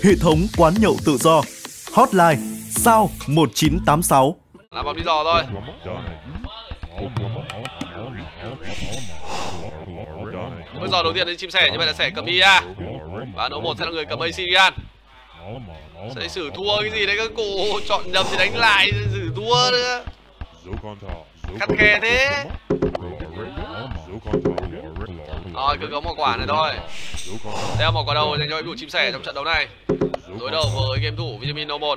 Hệ thống quán nhậu tự do. Hotline sao 1986. Làm vòng đi dò thôi. Bước dò đầu tiên đến chim sẻ, như vậy là sẽ cầm IA. Và đấu 1 sẽ là người cầm Assyrian. Sẽ xử thua cái gì đấy các cụ, chọn nhầm thì đánh lại, xử thua nữa. Khắt khe thế. Rồi cứ có một quả này thôi. Đây là một quả đầu dành cho game thủ chim sẻ trong trận đấu này. Đối đầu với game thủ Vitamin No1.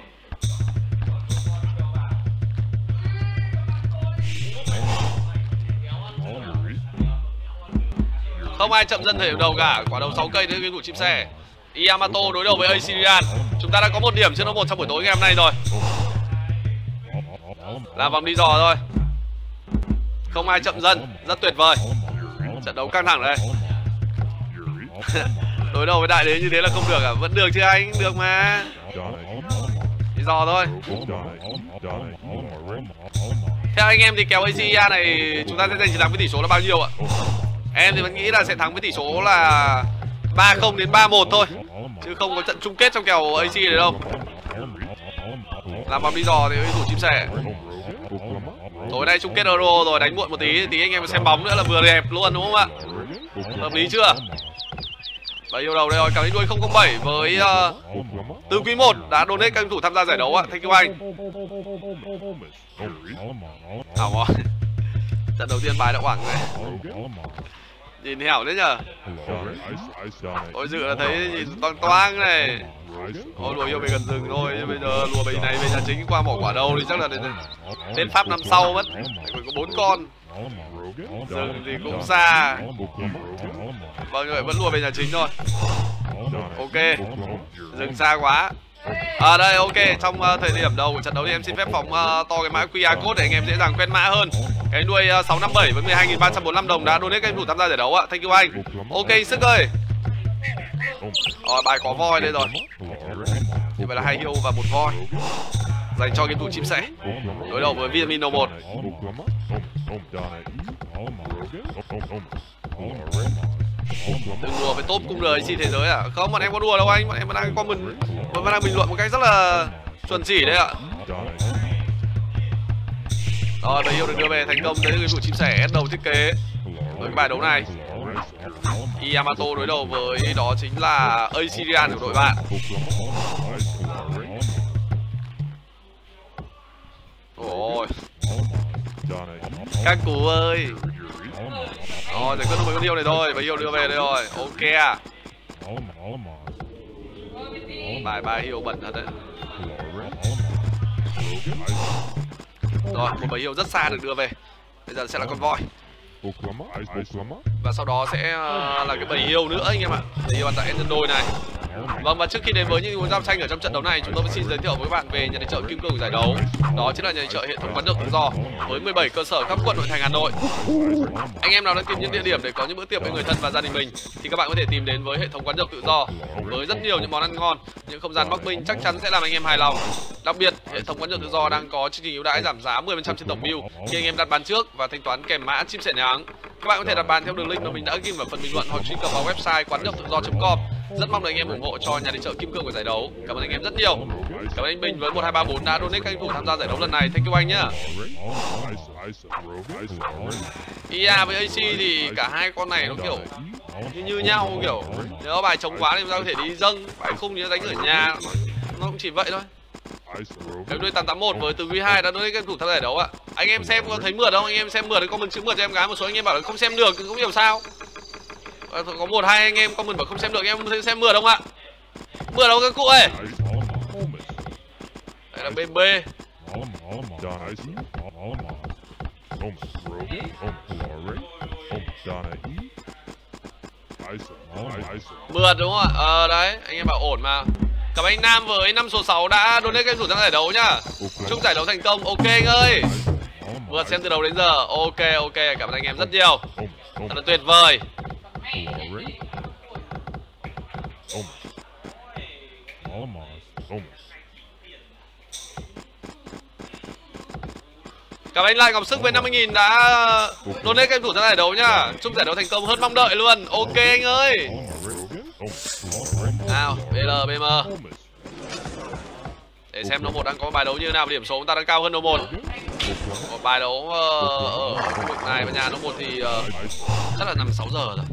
Không ai chậm dân thời điểm đầu cả. Quả đầu 6 cây đến game thủ chim sẻ. Yamato đối đầu với Assyrian. Chúng ta đã có 1 điểm trên No1 trong buổi tối ngày hôm nay rồi. Làm vòng đi dò thôi. Không ai chậm dân, rất tuyệt vời. Trận đấu căng thẳng đây. Đối đầu với đại đế như thế là không được à? Vẫn được chứ anh, được mà. Đi dò thôi. Theo anh em thì kèo Assyrian này chúng ta sẽ giành chiến thắng với tỷ số là bao nhiêu ạ? Em thì vẫn nghĩ là sẽ thắng với tỷ số là 3-0 đến 3-1 thôi, chứ không có trận chung kết trong kèo AC này đâu. Làm vòng đi dò thì thủ chim sẻ. Tối nay chung kết Euro rồi, đánh muộn một tí anh em xem bóng nữa là vừa đẹp luôn đúng không ạ? Hợp lý chưa? Và yêu đầu đây rồi, cảm ơn đuôi 007 với từ quý 1 đã donate các thủ tham gia giải đấu ạ. Thank you anh. Hảo rồi. Trận đầu tiên bài đã quảng này. Nhìn hẻo đấy nhờ. Ôi dự là thấy nhìn toang toang này. Ôi lùa yêu về gần rừng thôi, nhưng bây giờ lùa bầy này về nhà chính qua mỏ quả đầu thì chắc là đến Pháp năm sau mất. Phải có 4 con. Rừng thì cũng xa. Vâng, vậy vẫn lùa về nhà chính thôi. Ok. Rừng xa quá. Đây ok, trong thời điểm đầu của trận đấu thì em xin phép phóng to cái mã QR code để anh em dễ dàng quét mã hơn. Cái đuôi 657 với 12.345 đồng đã donate các em thủ tham gia giải đấu ạ. Thank you anh. Ok sức ơi. Rồi bài có voi đây rồi. Như vậy là 2 hiêu và 1 voi dành cho game thủ chim sẻ đối đầu với Vitamin No1. Đừng đùa với top cung RC thế giới à? Không, bọn em có đùa đâu anh, bọn em đang comment, bọn em đang bình luận một cách rất là chuẩn chỉ đấy ạ. Rồi, bầy yêu được đưa về thành công tới người thủ chim sẻ đầu thiết kế với cái bài đấu này. Yamato đối đầu với đó chính là Assyrian của đội bạn. Ôi các cụ ơi. Rồi giải quyết được mấy con yêu này thôi, bầy yêu đưa về đây rồi. Ok à. Bài yêu bẩn thật đấy. Rồi một bầy yêu rất xa được đưa về. Bây giờ sẽ là con voi. Và sau đó sẽ là cái bầy yêu nữa anh em ạ. Bầy yêu tại Ender đôi này. Vâng, và trước khi đến với những món giao tranh ở trong trận đấu này, chúng tôi xin giới thiệu với các bạn về nhà tài trợ kim cương của giải đấu. Đó chính là nhà tài trợ hệ thống quán nhậu tự do với 17 cơ sở khắp quận nội thành Hà Nội. Anh em nào đang tìm những địa điểm để có những bữa tiệc với người thân và gia đình mình thì các bạn có thể tìm đến với hệ thống quán nhậu tự do với rất nhiều những món ăn ngon, những không gian bắc minh chắc chắn sẽ làm anh em hài lòng. Đặc biệt, hệ thống quán nhậu tự do đang có chương trình ưu đãi giảm giá 10% trên tổng bill khi anh em đặt bàn trước và thanh toán kèm mã chim sẻ nhà hàng. Các bạn có thể đặt bàn theo đường link mà mình đã ghi vào phần bình luận hoặc truy cập vào website quán nhậu tự do.com. Rất mong được anh em ủng hộ cho nhà tài trợ kim cương của giải đấu. Cảm ơn anh em rất nhiều. Cảm ơn anh Bình với 1234 đã donate các anh thủ tham gia giải đấu lần này. Thank you anh nhá. IA với AC thì cả hai con này nó kiểu như nhau, kiểu nếu bài chống quá thì chúng ta có thể đi dâng, bài khung như đánh ở nhà, nó cũng chỉ vậy thôi. Cái đuôi 881 với từ V2 đã donate các thủ tham gia giải đấu ạ. Anh em xem có thấy mượt không? Anh em xem mượt thì comment chữ mượt cho em gái. Một số anh em bảo là không xem được thì cũng hiểu sao. Có 1-2 anh em comment bảo không xem được, em thấy xem mượt không ạ? Mượt đâu các cụ ơi? Đây là bên B. Mượt đúng không ạ? Đấy, anh em bảo ổn mà. Cảm ơn anh Nam với 5 số 6 đã donate cái thủ tham giải đấu nhá. Chúc giải đấu thành công. Ok anh ơi. Vượt xem từ đầu đến giờ. Ok, cảm ơn anh em rất nhiều. Thật là tuyệt vời. Cảm ơn anh Lại Ngọc Sức với 50.000 đã donate cái thủ tham giải đấu nhá. Chúc giải đấu thành công hơn mong đợi luôn. Ok anh ơi. Nào, bây BL, BM. Để xem nó một đang có bài đấu như thế nào, điểm số chúng ta đang cao hơn nó một. Một bài đấu ở khu vực này và nhà nó một thì chắc là 5-6 giờ rồi.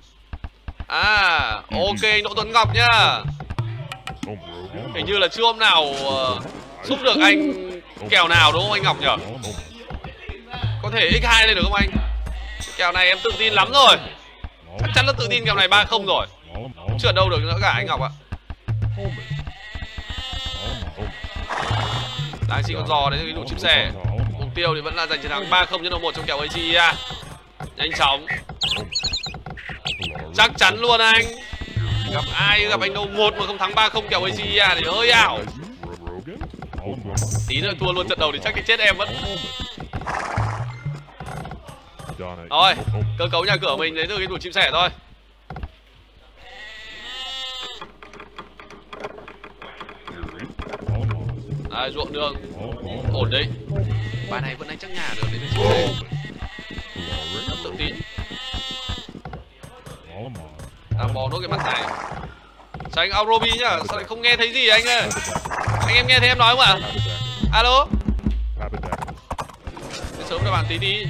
Ok Đỗ Tuấn Ngọc nhá. Hình như là chưa hôm nào giúp được anh kèo nào đúng không anh Ngọc nhỉ? Có thể x2 lên được không anh? Kèo này em tự tin lắm rồi. Chắc chắn là tự tin kèo này 3-0 rồi. Chưa ở đâu được nữa cả anh Ngọc ạ. Đang xin con giò đấy cái đủ chip sẻ. Mục tiêu thì vẫn là giành chiến thắng 3-0 cho đội 1 trong kèo ACIA. Nhanh chóng. Chắc chắn luôn anh. Gặp ai gặp anh đâu 1 mà không thắng 3-0 kèo ACIA thì hơi ảo. Tí nữa thua luôn trận đầu thì chắc cái chết em mất. Rồi, cơ cấu nhà cửa mình đến từ cái đủ chim sẻ thôi. Đấy, ruộng đường ổn đấy. Bài này vẫn đánh chắc nhà được đến chim sẻ. Rất tự tin. Đang bò nốt cái mặt này. Sao anh Aurobi nhá? Sao lại không nghe thấy gì anh ơi? Anh em nghe thấy em nói không ạ? Alo? Sớm cho bạn tí đi.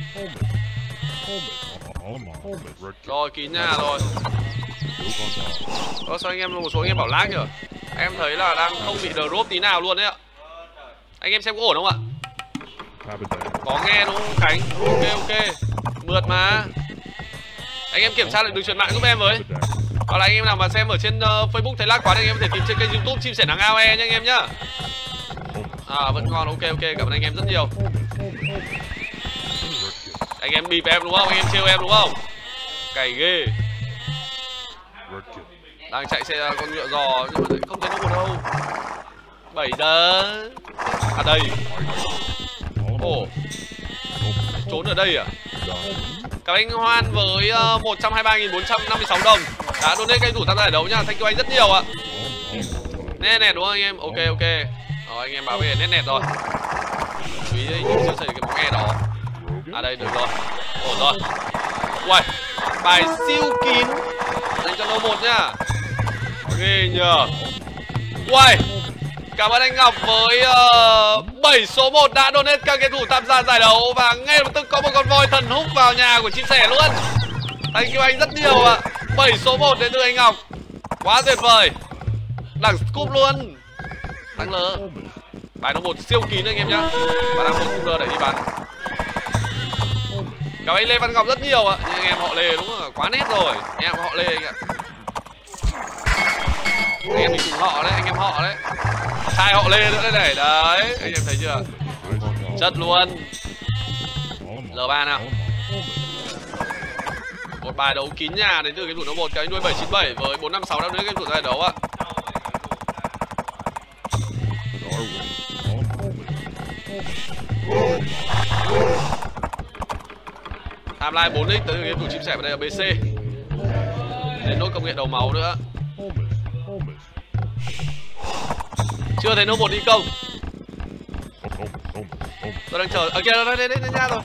Rồi kín nhà rồi. Sao anh em một số anh em bảo lag nhở? Em thấy là đang không bị drop tí nào luôn đấy ạ. Anh em xem có ổn không ạ? Có nghe đúng không Khánh? Ok. Mượt mà. Anh em kiểm tra lại đường truyền mạng giúp em với. Hoặc là anh em nào mà xem ở trên Facebook thấy lag quá thì anh em có thể tìm trên kênh YouTube Chim Sẻ Nắng AOE nhá anh em nhá. Vẫn còn ok, cảm ơn anh em rất nhiều. Anh em bịp em đúng không? Anh em trêu em đúng không? Cày ghê. Đang chạy xe con ngựa giò nhưng mà không thấy nó một đâu. 7 giờ. Đây. Trốn ở đây à? Cảm ơn anh Hoan với 123.456 đồng đã donate kênh thủ tham gia giải đấu nha. Thank you anh rất nhiều ạ. Nét đúng không anh em? Ok. Rồi anh em báo về nét rồi. Chú ý đấy, chưa xảy cái bóng nghe đó. Đây được rồi. Ổn rồi. Uầy, bài siêu kín dành cho lô 1 nhá. Ghê nhờ. Uầy, cảm ơn anh Ngọc với 7 số 1 đã donate các game thủ tham gia giải đấu. Và ngay lập tức có một con voi thần húc vào nhà của Chim Sẻ luôn. Thank you anh rất nhiều ạ. 7 số 1 đến từ anh Ngọc. Quá tuyệt vời. Đẳng scoop luôn. Thắng lỡ. Bài nó 1 siêu kín anh em nhá. Và đang 1 cooler để đi bán. Cảm ơn anh Lê Văn Ngọc rất nhiều ạ. Nhưng anh em họ Lê đúng là quá nét rồi. Anh em họ Lê anh ạ. Anh em mình cùng họ đấy, anh em họ đấy. Hai họ Lê nữa đây này. Đấy, anh em thấy chưa? Chất luôn. L3 nào. Một bài đấu kín nhà đến từ cái thủ nó 1 cái đuôi 797 với 456 đang đến cái thủ giải đấu ạ. Timeline 4x tới game thủ Chim Sẻ vào đây là BC. Đến nốt công nghệ đầu máu nữa. Chưa thấy nốt 1 đi công. Tôi đang chờ. Ở kia đây nha rồi.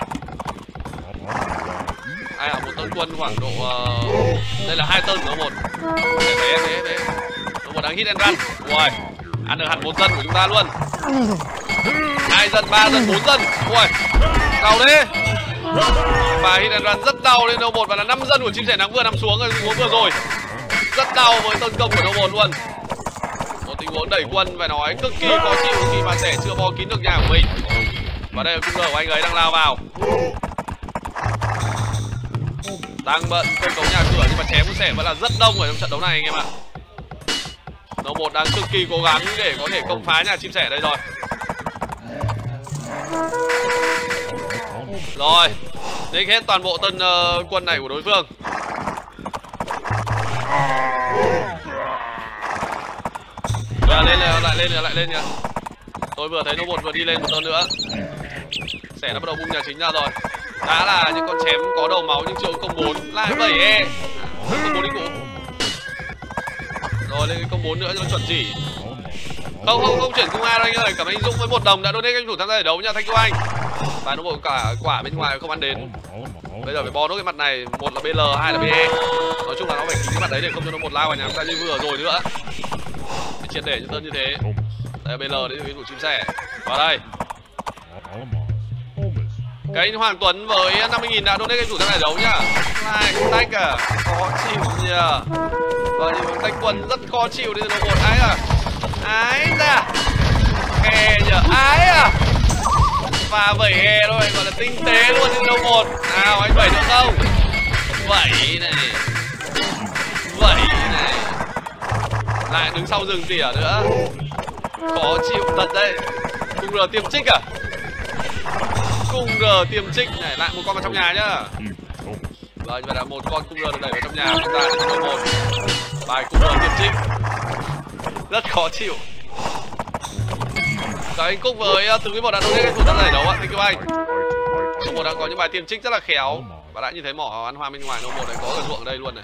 Ai một tấn quân khoảng độ đây là 2 tấn nó 1. Thế. Nó 1 đang hit and run. Ui, ăn được hẳn 1 dân của chúng ta luôn. 2 dân, 3 dân, 4 dân. Ui, đau thế. Và hit and run rất đau lên đâu 1 và là 5 dân của Chim Sẻ Nắng vừa nằm xuống vừa rồi. Rất đau với tấn công của đâu 1 luôn. Một tình huống đẩy quân phải nói cực kỳ khó chịu khi mà Sẻ chưa bo kín được nhà của mình. Và đây là cung của anh ấy đang lao vào. Đang bận cơ cấu nhà cửa nhưng mà chém của Sẻ vẫn là rất đông ở trong trận đấu này anh em ạ. Đâu 1 đang cực kỳ cố gắng để có thể công phá nhà Chim Sẻ đây rồi. Rồi, đánh hết toàn bộ tân quân này của đối phương. Lại lên nhá. Tôi vừa thấy nó 1 vừa đi lên một tên nữa. Sẻ đã bắt đầu bung nhà chính ra rồi. Đã là những con chém có đầu máu nhưng chưa có công 4. Lại 7E. Công 4 đi cụ. Rồi lên cái công 4 nữa cho nó chuẩn chỉ. Không chuyển cung A đâu anh ơi. Cảm ơn anh Dũng với 1 đồng đã donate anh chủ tham gia giải đấu nha. Thank you anh. Và nó bộ cả quả bên ngoài không ăn đến. Bây giờ phải bo nốt cái mặt này. 1 là BL, 2 là BE. Nói chung là nó phải kín cái mặt đấy để không cho nó 1 lao vào nhà chúng ta như vừa rồi nữa. triệt để cho Tân như thế. Đây BL đấy cái vụ chim sẻ. Vào đây. Cái Hoàng Tuấn với 50.000 đã donate cái chủ tham giải đấu nhá. Này, tách à, khó chịu nhỉ. Và những tách quân rất khó chịu đến từ một ái à. Ái ra. Hè nhở, ái à. Và vẩy hè thôi, gọi là tinh tế luôn đến đâu một. Nào anh vẩy được không? Vẩy này. Vẩy này. Lại đứng sau rừng tỉa nữa. Khó chịu thật đấy. Cung R tiêm trích à? Cung R tiêm trích này, lại một con vào trong nhà nhá. Vâng, như vậy là một con cung R được đẩy vào trong nhà. Chúng ta đến câu 1. Bài cung R tiêm trích. Rất khó chịu. Cảm ơn Cúc với từ quý 1 đã donate cái thủ tham giải đấu ạ. Thank you anh. Câu 1 đang có những bài tiêm trích rất là khéo. Và đã nhìn thấy mỏ ăn hoa bên ngoài câu 1 này có ở ruộng ở đây luôn này.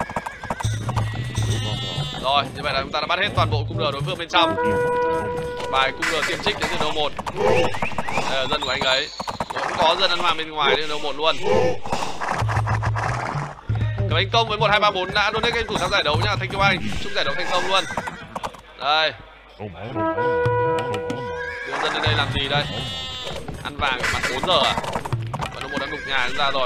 Rồi, như vậy là chúng ta đã bắt hết toàn bộ cung R đối phương bên trong. Bài cung R tiêm trích đến từ câu 1. Đây là dân của anh ấy. Cũng có dân ăn hoa bên ngoài đến câu 1 luôn. Cảm ơn Công với 1234 đã donate cái thủ tham giải đấu nha. Thank you anh. Chúc giải đấu thành công luôn. Đây. Đưa dân đến đây làm gì đây? Ăn vàng ở mặt 4 giờ à? Và nó một đã đục nhà ra rồi.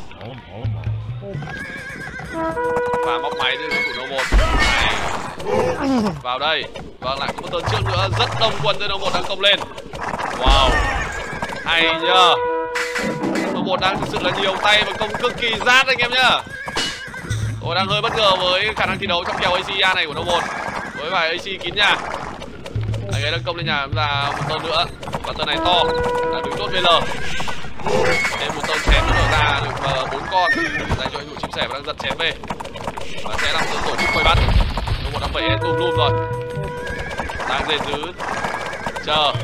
Và móc máy đến thủ đô 1. Này. Vào đây. Vâng, lại có một tơn trước nữa. Rất đông quân tới đô 1 đang công lên. Wow. Hay nhờ. Đô 1 đang thực sự là nhiều tay và công cực kỳ rát anh em nhá. Tôi đang hơi bất ngờ với khả năng thi đấu trong kèo ACA này của đô 1. Với bài AC kín nhà. Anh ấy đang công lên nhà ra một tơn nữa. Và tơn này to. Đang đứng chốt VL. Thêm một tơn chém nữa ra được 4 con. Dành cho anh vụ chim sẻ và đang giật chém về. Và sẽ làm tổ chức quay bắt. Đô 1 đang phải tùm lum rồi. Đang dệt giữ. Chờ.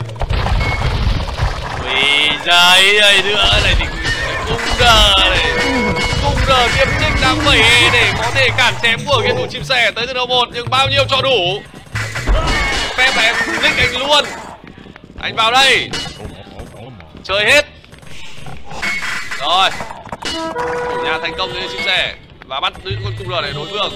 Ui giời ơi nữa này thì cung R này. Cung R tiêm trích đang vẩy để có thể cản chém của game thủ chim sẻ tới từ đầu 1. Nhưng bao nhiêu cho đủ. Phép em nick anh luôn. Anh vào đây. Chơi hết. Rồi. Chủ nhà thành công với chim sẻ. Và bắt giữ con cung R này đối phương.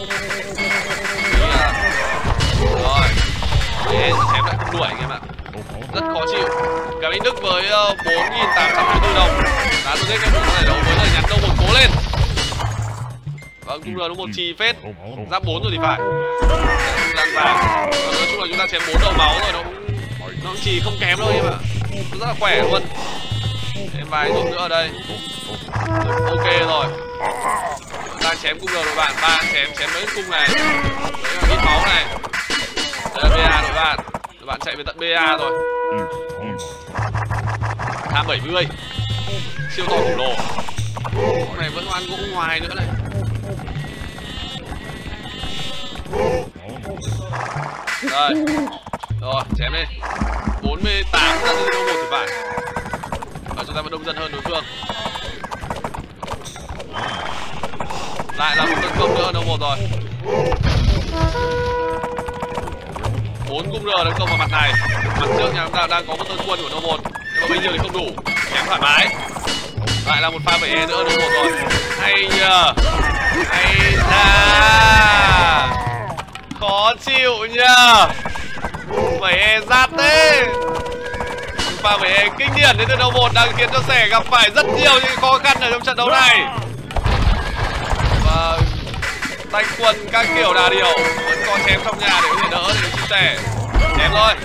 Rồi. Để chém lại không đuổi anh em ạ. Rất khó chịu. Cảm ơn Đức với 4.824 đồng. Đã tôi thấy cái vụ này đấu với lời nhắn đâu một cố lên. Vâng, cung R nó một trì phết. Giáp 4 rồi thì phải. Lăn vàng. Nói chung là chúng ta chém 4 đầu máu rồi, nó cũng trì không kém đâu em ạ. Nó rất là khỏe luôn. Thêm vài dụng nữa ở đây. Ok rồi. Đang chém cung R đội bạn. 3 chém mấy cung này. Đấy là ít máu này. Đây là BA đội bạn. Đội bạn chạy về tận BA rồi. Tham 70. Siêu to khổng lồ. Con này vẫn ăn gỗ ngoài nữa này. Đây. Rồi, chém đi. 48 ra từ đâu 1 thì phải. Và chúng ta vẫn đông dân hơn đối phương. Lại là một tấn công nữa đâu 1 rồi. 4 cung R tấn công vào mặt này. Mặt trước nhà chúng ta đang có một tân quân của đâu 1. Nhưng mà bây giờ thì không đủ. Chém thoải mái. Lại là một pha 7E nữa đâu 1 rồi. Hay nhờ. Hay ra. Khó chịu nhờ. 7E rát thế. Pha 7E kinh điển đến từ đầu 1 đang khiến cho sẻ gặp phải rất nhiều những khó khăn ở trong trận đấu này. Và tách quân các kiểu đà điều. Vẫn có chém trong nhà để có thể đỡ để chia sẻ. Chém thôi.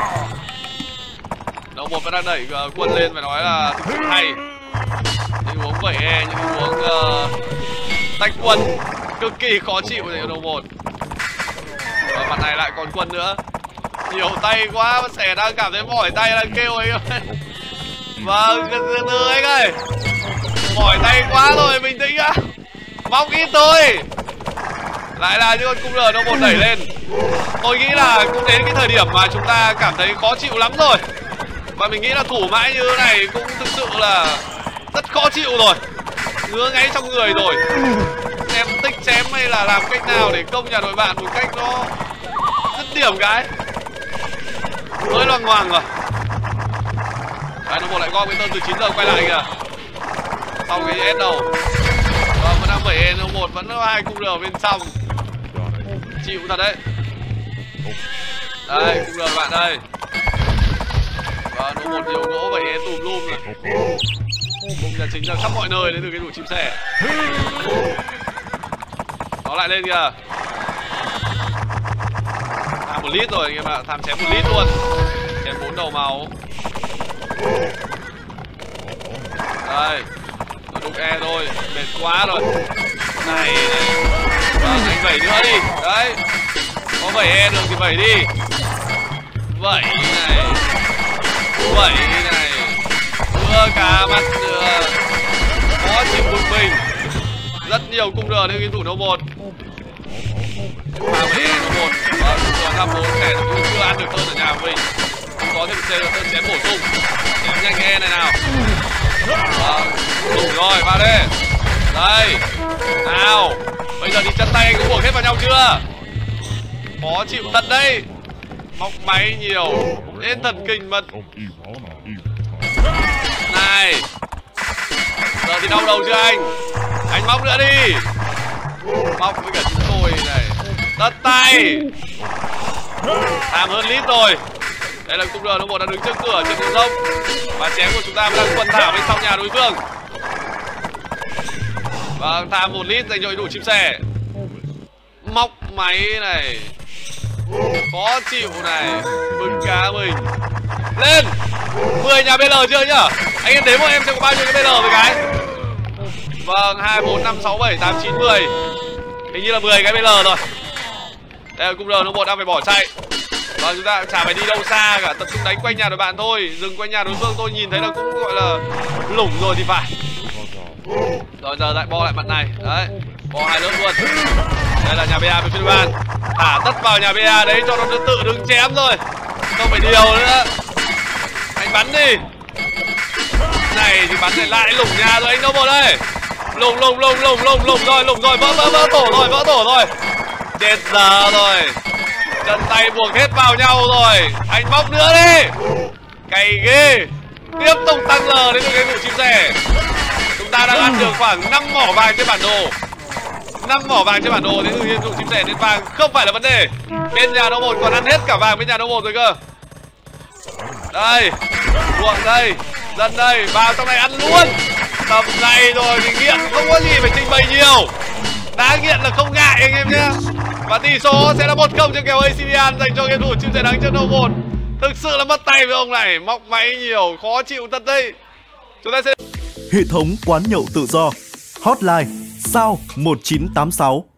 Đầu 1 vẫn đang đẩy quân lên phải nói là thực sự hay. Những uống 7E, những uống tách quân cực kỳ khó chịu để đầu 1. Và mặt này lại còn quân nữa. Nhiều tay quá, sẻ đang cảm thấy mỏi tay đang kêu ấy. Vâng, từ từ anh ơi. Mỏi tay quá rồi, bình tĩnh á. Móc ít thôi. Lại là những con cung R nó một đẩy lên. Tôi nghĩ là cũng đến cái thời điểm mà chúng ta cảm thấy khó chịu lắm rồi. Và mình nghĩ là thủ mãi như thế này cũng thực sự là rất khó chịu rồi. Ngứa ngáy trong người rồi. Xem tích chém hay là làm cách nào để công nhà đội bạn một cách nó dứt điểm cái. Hơi loằng ngoằng rồi. Đấy, nó một lại gom cái tơn từ 9 giờ quay lại kìa. Sau cái S đầu. Vẫn đang 7E nó 1 vẫn có 2 cung R bên trong. Chịu thật đấy. Đây, cũng được bạn đây. Và nó một nhiều gỗ và é tùm lum này. Bùng là chính ra khắp mọi nơi đến từ cái đủ chim sẻ. Nó lại lên kìa. Tham 1 lít rồi anh em ạ, tham chém 1 lít luôn. Chém 4 đầu máu. Đây, nó đụng e thôi, mệt quá rồi. Này, vâng, anh vẩy nữa đi. Đấy, có vẩy e được thì vẩy đi. Vẩy này, vẩy này, đưa cả mặt đưa. Khó chịu một mình. Rất nhiều cung đường theo game thủ đấu 1. Pha với e đấu 1. Vâng, cung đường 5-4 kẻ chưa ăn được hơn ở nhà của mình. Không có thêm chơi được hơn chém bổ sung. Chém nhanh e này nào. Vâng, đủ rồi, vào đây. Đây, nào. Bây giờ thì chân tay anh cũng buộc hết vào nhau chưa? Khó chịu thật đấy. Móc máy nhiều. Đến thần kinh mật. Này. Giờ thì đau đầu chưa anh? Anh móc nữa đi. Móc với cả chúng tôi này. Tất tay. Tham hơn lít rồi. Đây là cung đường nó một đã đứng trước cửa trên đường sông. Và chém của chúng ta đang quần thảo bên trong nhà đối phương. Và tham 1 lít dành cho đủ chim sẻ. Móc máy này. Khó chịu này. Bưng cá mình. Lên 10 nhà BL chưa nhá? Anh em đếm một em xem có bao nhiêu cái BL với cái. Vâng, 2, 4, 5, 6, 7, 8, 9, 10. Hình như là 10 cái BL rồi. Đây là cung đường nó một đang phải bỏ chạy. Và chúng ta chả phải đi đâu xa cả, tập trung đánh quanh nhà đối bạn thôi. Dừng quanh nhà đối phương tôi nhìn thấy là cũng gọi là lủng rồi thì phải. Rồi giờ lại bo lại mặt này. Đấy, bo 2 lớp luôn. Đây là nhà BA với phía đối bạn. Thả tất vào nhà BA đấy cho nó tự đứng chém rồi. Không phải điều nữa. Anh bắn đi. Này thì bắn này lại lủng nhà rồi anh đâu một đây. Lủng rồi, vỡ tổ rồi. Chết giờ rồi. Chân tay buộc hết vào nhau rồi. Anh móc nữa đi. Cày ghê. Tiếp tục tăng L đến từ cái vụ chim sẻ. Chúng ta đang ăn được khoảng 5 mỏ vàng trên bản đồ. 5 mỏ vàng trên bản đồ đến từ cái vụ chim sẻ nên vàng không phải là vấn đề. Bên nhà nó một còn ăn hết cả vàng bên nhà nó một rồi cơ. Đây, ruộng đây, dân đây, vào trong này ăn luôn. Tầm này rồi thì nghiện không có gì phải trình bày nhiều. Đã nghiện là không ngại anh em nhé. Và tỷ số sẽ là 1-0 cho kèo ACDian dành cho game thủ chim sẻ nắng trận đấu 1. Thực sự là mất tay với ông này, móc máy nhiều, khó chịu thật đây. Chúng ta sẽ Hệ thống quán nhậu tự do. Hotline sao 1986.